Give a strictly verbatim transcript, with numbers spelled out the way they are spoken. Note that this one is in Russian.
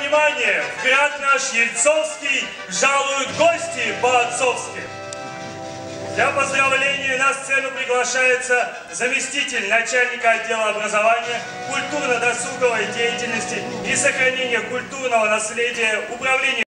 внимание! В град наш Ельцовский жалуют гости по-отцовски. Для поздравления на сцену приглашается заместитель начальника отдела образования, культурно-досуговой деятельности и сохранения культурного наследия управления